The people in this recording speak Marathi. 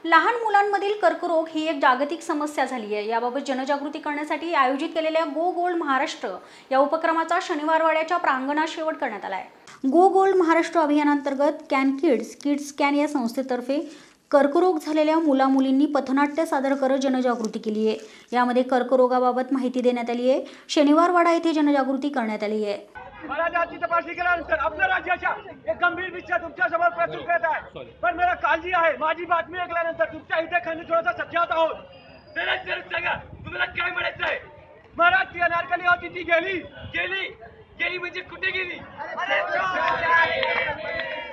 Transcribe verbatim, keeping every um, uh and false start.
लहान मुलांमधील कर्करोग ही एक जागतिक समस्या झाली आहे। याबाबत जनजागृती करण्यासाठी आयोजित केलेल्या गो गोल्ड महाराष्ट्र या उपक्रमाचा शनिवारवाड्याच्या प्रांगणात शेवट करण्यात आला आहे। गो गोल्ड महाराष्ट्र अभियानांतर्गत कॅन किड्स किड्स कॅन या संस्थेतर्फे कर्करोग झालेल्या मुला मुलींनी पथनाट्य सादर करत जनजागृती केली आहे। यामध्ये कर्करोगाबाबत माहिती देण्यात आली आहे। शनिवारवाडा येथे जनजागृती करण्यात आली आहे। महाराजांची तपासणी केल्यानंतर आपल्या राज्याच्या एक गंभीर विषय तुमच्या समोर प्रस्तुत करत आहे। पण मला काळजी आहे, माझी बातमी ऐकल्यानंतर तुमच्या इथे खंडीचोराचा सज्जात आहोत। त्याला सांगा तुम्हाला काय म्हणायचं आहे। महाराज ती अनारकली होती, ती गेली गेली गेली म्हणजे कुठे गेली?